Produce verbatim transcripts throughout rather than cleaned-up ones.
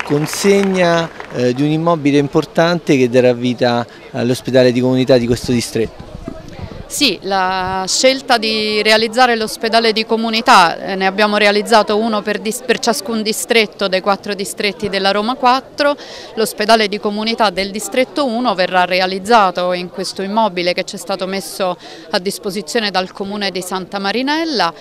consegna eh, di un immobile importante che darà vita all'ospedale di comunità di questo distretto. Sì, la scelta di realizzare l'ospedale di comunità, eh, ne abbiamo realizzato uno per, per ciascun distretto dei quattro distretti della Roma quattro, l'ospedale di comunità del distretto uno verrà realizzato in questo immobile che ci è stato messo a disposizione dal comune di Santa Marinella.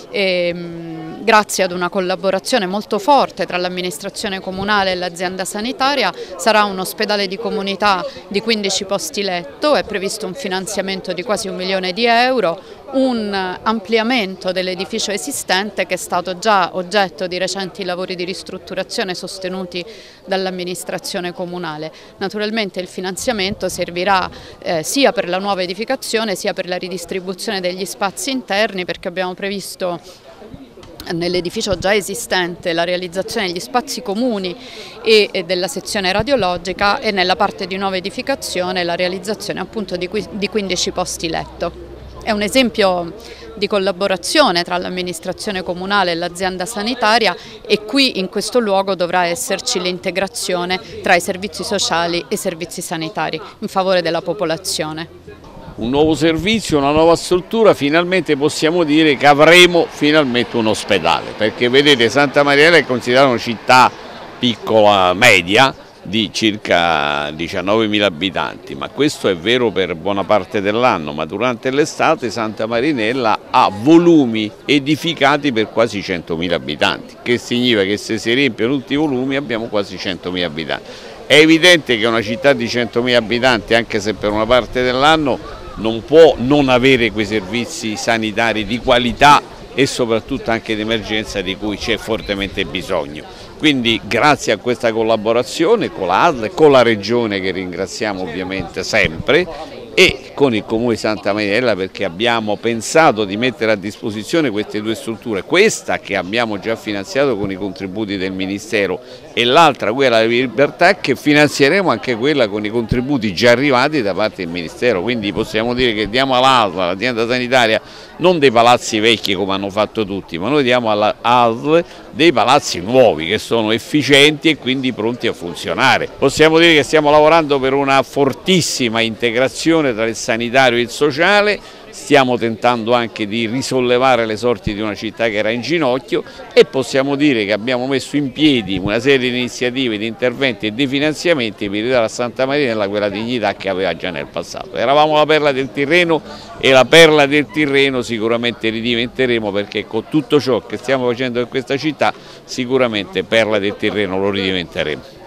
E, mh, grazie ad una collaborazione molto forte tra l'amministrazione comunale e l'azienda sanitaria sarà un ospedale di comunità di quindici posti letto, è previsto un finanziamento di quasi un milione di euro, un ampliamento dell'edificio esistente che è stato già oggetto di recenti lavori di ristrutturazione sostenuti dall'amministrazione comunale. Naturalmente il finanziamento servirà eh, sia per la nuova edificazione sia per la ridistribuzione degli spazi interni, perché abbiamo previsto nell'edificio già esistente la realizzazione degli spazi comuni e, e della sezione radiologica, e nella parte di nuova edificazione la realizzazione appunto di, di quindici posti letto. È un esempio di collaborazione tra l'amministrazione comunale e l'azienda sanitaria, e qui in questo luogo dovrà esserci l'integrazione tra i servizi sociali e i servizi sanitari in favore della popolazione. Un nuovo servizio, una nuova struttura, finalmente possiamo dire che avremo finalmente un ospedale, perché vedete Santa Marinella è considerata una città piccola, media, di circa diciannovemila abitanti, ma questo è vero per buona parte dell'anno, ma durante l'estate Santa Marinella ha volumi edificati per quasi centomila abitanti, che significa che se si riempiono tutti i volumi abbiamo quasi centomila abitanti. È evidente che una città di centomila abitanti, anche se per una parte dell'anno, non può non avere quei servizi sanitari di qualità e soprattutto anche di emergenza di cui c'è fortemente bisogno. Quindi grazie a questa collaborazione con la A S L e con la Regione, che ringraziamo ovviamente sempre, e con il Comune di Santa Marinella, perché abbiamo pensato di mettere a disposizione queste due strutture, questa che abbiamo già finanziato con i contributi del Ministero e l'altra, quella di Libertà, che finanzieremo anche quella con i contributi già arrivati da parte del Ministero. Quindi possiamo dire che diamo all'A S L, all'azienda sanitaria, non dei palazzi vecchi come hanno fatto tutti, ma noi diamo all'A S L dei palazzi nuovi che sono efficienti e quindi pronti a funzionare. Possiamo dire che stiamo lavorando per una fortissima integrazione tra il sanitario e il sociale, stiamo tentando anche di risollevare le sorti di una città che era in ginocchio, e possiamo dire che abbiamo messo in piedi una serie di iniziative, di interventi e di finanziamenti per ridare a Santa Marinella quella dignità che aveva già nel passato. Eravamo la perla del Tirreno e la perla del Tirreno sicuramente ridiventeremo, perché con tutto ciò che stiamo facendo in questa città sicuramente perla del Tirreno lo ridiventeremo.